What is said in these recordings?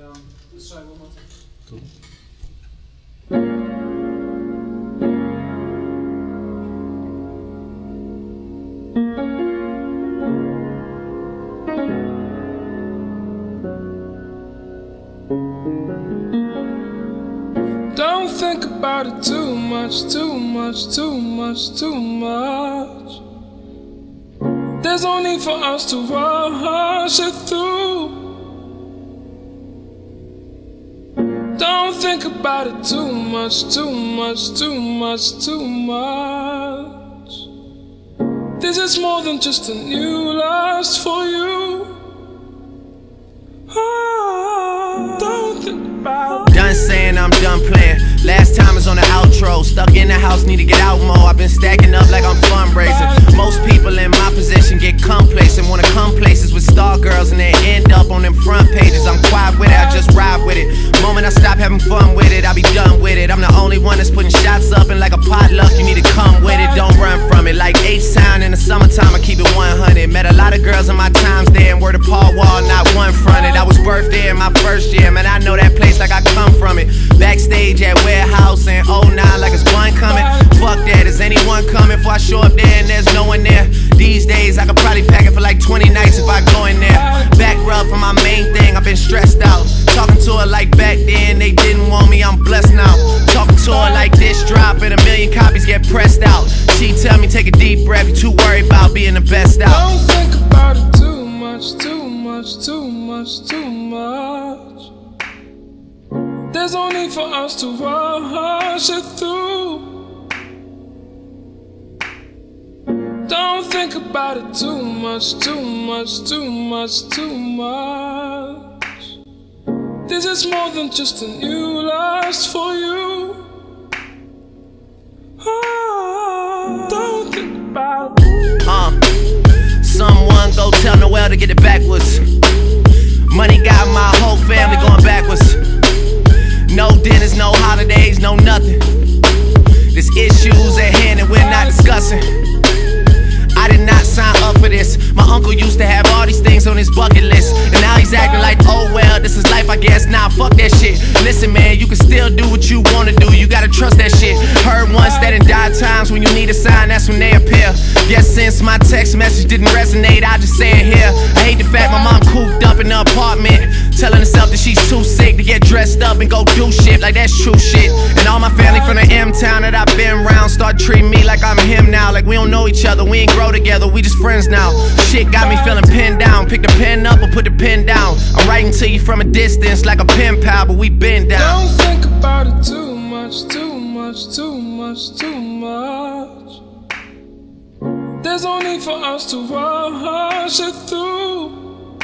let's try one more time. Cool. Don't think about it too much, too much, too much, too much. There's no need for us to rush it through. Don't think about it too much, too much, too much, too much. This is more than just a new lust for you. Oh, don't think about it. Done saying I'm done playing. Last time is on the outro. Stuck in the house, need to get out more. I've been stacking up like I'm fundraising. Most people in my position get complacent, wanna come places with star girls and then end up on them front pages. I'm quiet with it, I just ride with it. Moment I stop having fun with it, I'll be done with it. I'm the only one that's putting shots up, and like a potluck, you need to come with it. Don't run from it. Like H-Town in the summertime, I keep it 100. Met a lot of girls in my times there, and word of Paul Wall, not one fronted. I was birthed there in my first year, man, I know that place like I come from it. Backstage at Warehouse in 09 like it's one coming. Fuck that, is anyone coming? Before I show up there and there's no one there. These days I could probably pack it for like 20 nights if I go in there. Back rub for my main thing, I've been stressed out. Talking to her like back then, they didn't want me, I'm blessed now. Talking to her like this drop and 1,000,000 copies get pressed out. She tell me take a deep breath, you too worried about being the best out. Don't think about it too much, too much, too much, too much. There's no need for us to rush it through. Don't think about it too much, too much, too much, too much. This is more than just a new lust for you. Oh, don't think about it. Someone go tell Noel to get it backwards. Money got my whole family going backwards. No dinners, no holidays, no nothing. There's issues at hand and we're not discussing. I did not sign up for this. My uncle used to have all these things on his bucket list, and now he's acting like, oh well, this is life I guess. Nah, fuck that shit. Listen man, you can still do what you wanna do, you gotta trust that shit. Heard once that in dire times when you need a sign, that's when they appear. Guess since my text message didn't resonate, I just say it here. I hate the fact my mom cooped up in the apartment, telling herself that she's too sick to get dressed up and go do shit like that's true shit. And all my family from the M-town that I've been around start treating me like I'm him now. Like we don't know each other, we ain't grow together, we just friends now. Shit got me feeling pinned down. Pick the pen up or put the pen down. I'm writing to you from a distance like a pen pal, but we been down. Don't think about it too much, too much, too much, too much. There's no need for us to rush it through.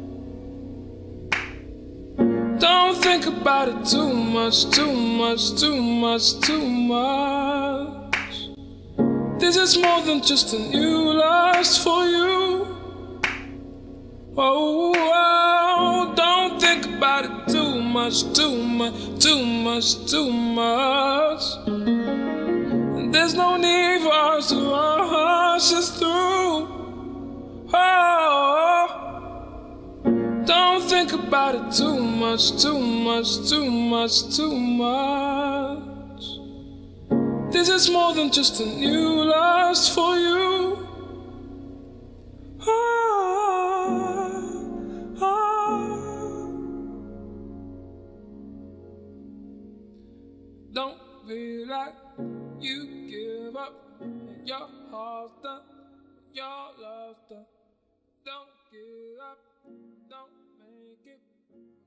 Don't think about it too much, too much, too much, too much. This is more than just a new lust for you. Oh, oh, don't think about it too much, too much, too much, too much. There's no need for us to rush us through. Oh, don't think about it too much, too much, too much, too much. This is more than just a new lust for you. Don't feel like you give up. Your heart's done, your love's done. Don't give up, don't make it.